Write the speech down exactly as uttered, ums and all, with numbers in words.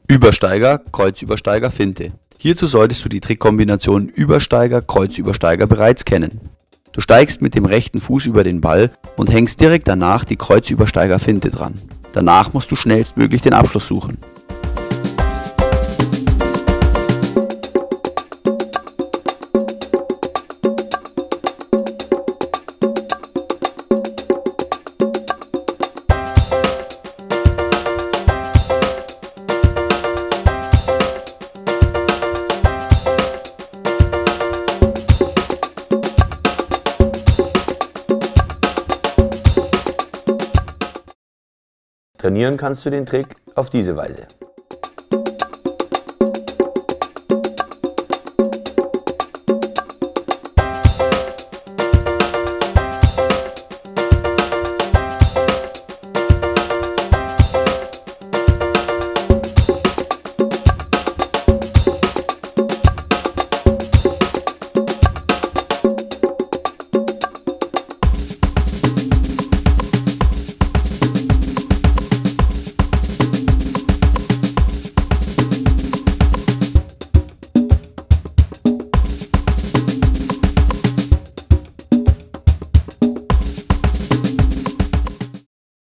Übersteiger, Kreuzübersteiger, Finte. Hierzu solltest du die Trickkombination Übersteiger, Kreuzübersteiger bereits kennen. Du steigst mit dem rechten Fuß über den Ball und hängst direkt danach die Kreuzübersteiger Finte dran. Danach musst du schnellstmöglich den Abschluss suchen. Trainieren kannst du den Trick auf diese Weise.